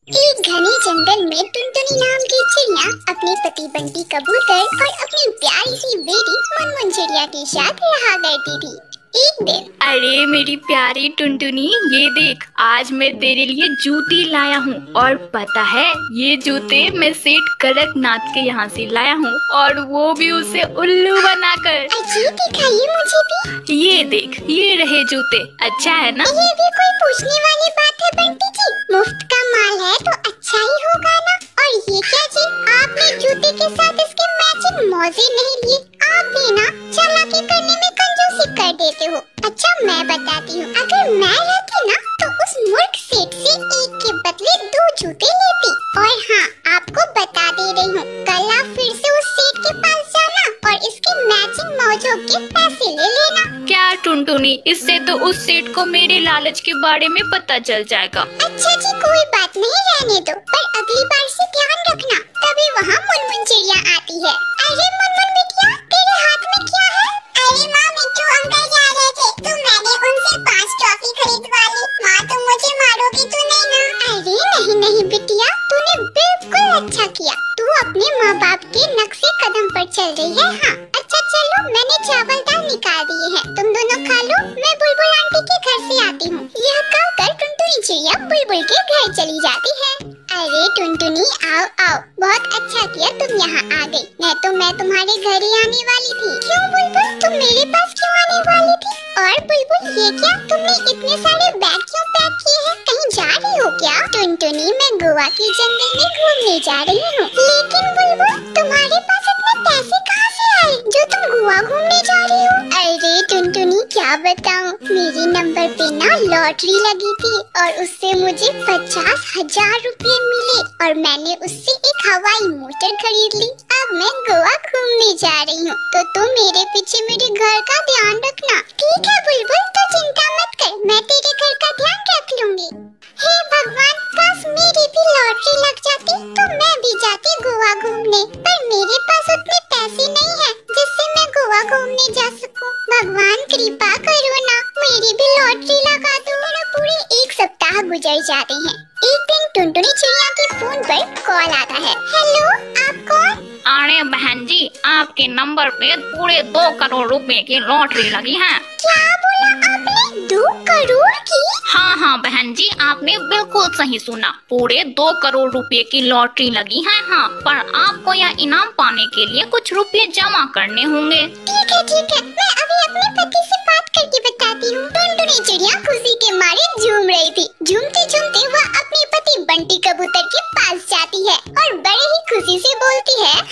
एक घने जंगल में टुनटुनी नाम की चिड़िया अपने पति बंटी कबूतर और अपनी प्यारी सी बेटी मुनमुन चिड़िया के साथ रहा करती थी। एक दिन अरे मेरी प्यारी टुनटुनी, ये देख, आज मैं तेरे लिए जूती लाया हूँ। और पता है, ये जूते मैं सेठ कड़कनाथ के यहाँ से लाया हूँ, और वो भी उसे उल्लू बनाकर। अजी दिखाइए मुझे भी। ये देख, ये रहे जूते, अच्छा है ना? ये भी कोई पूछने वाली बात है बंटी जी, मुफ्त का माल है तो अच्छा ही होगा ना। और ये क्या जी, आपने जूते के साथ इसके मैचिंग मोजे नहीं लिए? आप भी ना चालाकी करने में कंजूसी कर देते हो। अच्छा मैं बताती हूँ, अगर मैं रहती ना तो उस मूर्ख सेठ से एक के बदले 2 जूते लेती। और हाँ, आपको बता दे रही हूँ, कल आप फिर से उस सेठ के पास जाना और इसके मैचिंग मोजों के पैसे ले लेना। क्या टुनटुनी, इससे तो उस सेठ को मेरे लालच के बारे में पता चल जाएगा। अच्छा जी, कोई बात नहीं, रहने दो, पर अगली बार से ध्यान रखना, तभी वहाँ मुनमुन चिड़िया आती है। अरे मुनमुन बिटिया, तेरे हाथ में क्या है? अरे माँ, मिट्टू अंकल जा रहे थे तो मैंने उनसे 5 टॉफी खरीदवा ली। माँ, तुम मुझे मारोगी तो नहीं ना? अरे नहीं नहीं बिटिया, तूने बिल्कुल अच्छा किया, तू अपने माँ बाप के नक्शे कदम पर चल रही है। हाँ अच्छा चलो, मैंने चावल दाल निकाल दिए हैं, तुम दोनों खा लो, मैं बुलबुल आंटी के घर से आती हूँ। यह कहकर टुनटुनी चिड़िया बुलबुल के घर चली जाती है। अरे टुनटुनी, आओ आओ, बहुत अच्छा किया तुम यहाँ आ गई, नहीं तो मैं तुम्हारे घर ही आने वाली थी। क्यों बुलबुल, तुम मेरे पास क्यों आने वाली थी? और बुलबुल, ये क्या, तुमने इतने सारे बैग क्यों पैक किए हैं, कहीं जा रही हो क्या? टुनटुनी, मैं गोवा के जंगल में घूमने जा रही हूँ। लेकिन बुलबुल, तुम्हारे पास इतने पैसे कहाँ से आए जो तुम गोवा घूमने जा रही हो? अरे टुनटुनी, क्या बताऊँ, मेरे नंबर पे ना लॉटरी लगी थी और उससे मुझे 50,000 रुपए मिले और मैंने उससे एक हवाई मोटर खरीद ली। अब मैं गोवा घूमने जा रही हूँ, तो तुम मेरे पीछे मेरे घर का ध्यान रखना। ठीक है बुलबुल, तो चिंता मत कर, मैं तेरे घर का ध्यान रख लूंगी। हे भगवान, काश मेरी भी लॉटरी लग जाती तो मैं भी जाती गोवा घूमने, पर मेरे पास उतने पैसे नहीं है जिससे मैं गोवा घूमने जा सकूं। भगवान कृपा करो ना, मेरी भी लॉटरी लगा दो। मेरा पूरे 1 सप्ताह गुजर जाते हैं। एक दिन टुनटुनी चिड़िया के फोन पर कॉल आता है। हेलो, आप कौन? अरे बहन जी, आपके नंबर पे पूरे 2 करोड़ रुपए की लॉटरी लगी है। क्या बोला आपने, 2 करोड़ की? हाँ बहन जी, आपने बिल्कुल सही सुना, पूरे 2 करोड़ रुपए की लॉटरी लगी है। हाँ, पर आपको यह इनाम पाने के लिए कुछ रुपए जमा करने होंगे। ठीक है, मैं अभी अपने पति से बात करके बताती हूँ। टुनटुनी चिड़िया खुशी के मारे झूम रही थी। झूमते झूमते वह अपने पति बंटी कबूतर के पास जाती है और बड़े ही खुशी से बोलती है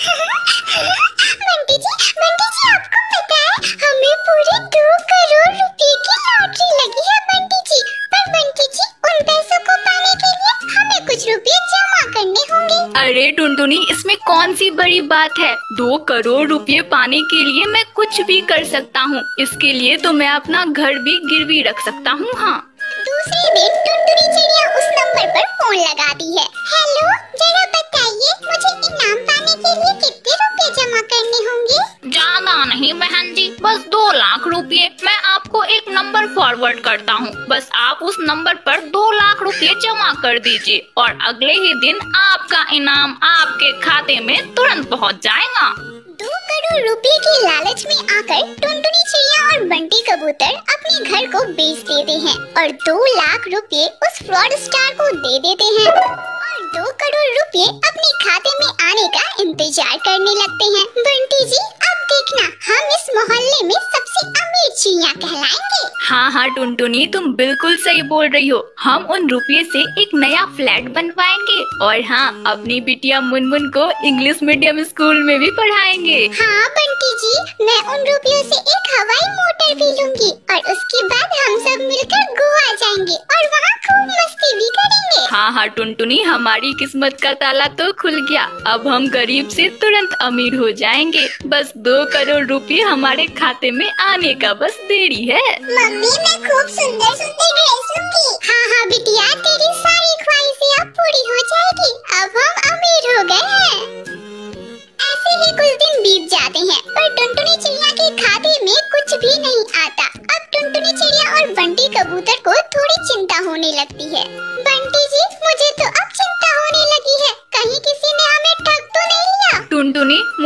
बंटी जी, आपको पता है, हमें पूरे 2 करोड़ रुपए की लॉटरी लगी है बंटी जी। पर बंटी जी, उन पैसों को पाने के लिए हमें कुछ रुपए जमा करने होंगे। अरे टुनटुनी, इसमें कौन सी बड़ी बात है, 2 करोड़ रुपए पाने के लिए मैं कुछ भी कर सकता हूँ। इसके लिए तो मैं अपना घर भी गिरवी रख सकता हूँ। हाँ, दूसरे दिन टुनटुनी चिड़िया उस नंबर पर फोन लगाती है। हेलो, जरा बताइए, मुझे इनाम पाने के लिए कितने रुपए जमा करने होंगे? ज्यादा नहीं बहन जी, बस 2 लाख रुपए। मैं आपको एक नंबर फॉरवर्ड करता हूँ, बस आप उस नंबर पर 2 लाख रुपए जमा कर दीजिए और अगले ही दिन आपका इनाम आपके खाते में तुरंत पहुँच जाएगा। 2 करोड़ रुपए की लालच में आकर टुनटुनी चिड़िया और बंटी कबूतर अपने घर को बेच देते हैं और 2 लाख रुपए उस फ्रॉड स्टार को दे देते हैं और 2 करोड़ रुपए अपने खाते में आने का इंतजार करने लगते हैं। बंटी जी, अब देखना, हम इस मोहल्ले में सबसे अमीर चिड़िया कहलाएंगे। हाँ टुनटुनी, तुम बिल्कुल सही बोल रही हो। हम उन रुपये से एक नया फ्लैट बनवाएंगे और हाँ, अपनी बिटिया मुनमुन को इंग्लिश मीडियम स्कूल में भी पढ़ाएंगे। हाँ बंटी जी, मैं उन रुपयों से एक हवाई मोटर भी लूंगी और उसके बाद हम सब मिलकर गोवा जाएंगे और वहाँ खूब मस्ती भी करेंगे। हाँ टुनटुनी, हमारी किस्मत का ताला तो खुल गया, अब हम गरीब से तुरंत अमीर हो जाएंगे। बस 2 करोड़ रुपए हमारे खाते में आने का बस देरी है। मम्मी, मैं खूब सुंदर सुंदर ड्रेस लूंगी। हाँ बिटिया, तेरी सारी ख्वाहिशें अब पूरी हो जाएगी, अब हम अमीर हो गए हैं। ऐसे ही कुछ दिन बीत जाते हैं, पर टुनटुनी चिड़िया के खाते में कुछ भी नहीं आता। अब टुनटुनी चिड़िया और बंटी कबूतर को थोड़ी चिंता होने लगती है। बंटी जी, मुझे तो अब चिंता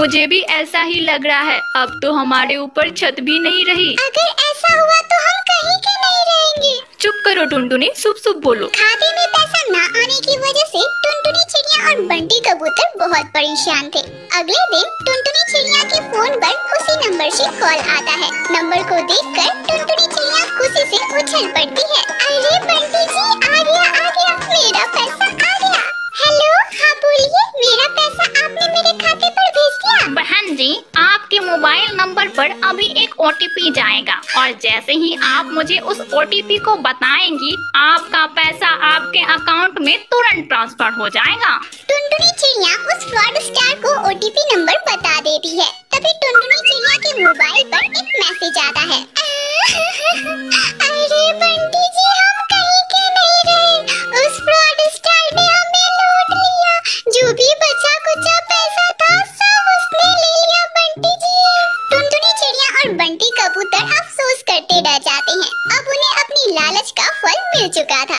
मुझे भी ऐसा ही लग रहा है। अब तो हमारे ऊपर छत भी नहीं रही। अगर ऐसा हुआ तो हम कहीं के नहीं रहेंगे। चुप करो टुनटुनी, शुभ शुभ बोलो। खाते में पैसा न आने की वजह से टुनटुनी चिड़िया और बंटी कबूतर बहुत परेशान थे। अगले दिन टुनटुनी चिड़िया के फोन पर उसी नंबर से कॉल आता है। नंबर को देखकर टुनटुनी चिड़िया खुशी से उछल पड़ती है। अरे बंटी जी, आ गया, मेरा पैसा आ गया। हेलो, हाँ बोलिए, मेरा पैसा आपने मेरे खाते पर भेज दिया। बहन जी, आपके मोबाइल नंबर पर अभी एक OTP जाएगा और जैसे ही आप मुझे उस OTP को बताएंगी, आपका पैसा आपके अकाउंट में तुरंत ट्रांसफर हो जाएगा। टुनटुनी चिड़िया उस फ्रॉड स्टार को OTP नंबर बता देती है। तभी टुनटुनी चिड़िया के मोबाइल पर एक मैसेज आता है। अरे बंटी जी, हम कहीं के नहीं रहे, उस फ्रॉड स्टार ने हमें लूट लिया। जो भी बचा कुचा पैसा था सब उसने ले लिया बंटी जी। टुनटुनी चिड़िया और बंटी कबूतर अफसोस करते रह जाते हैं। अब उन्हें अपनी लालच का फल मिल चुका था।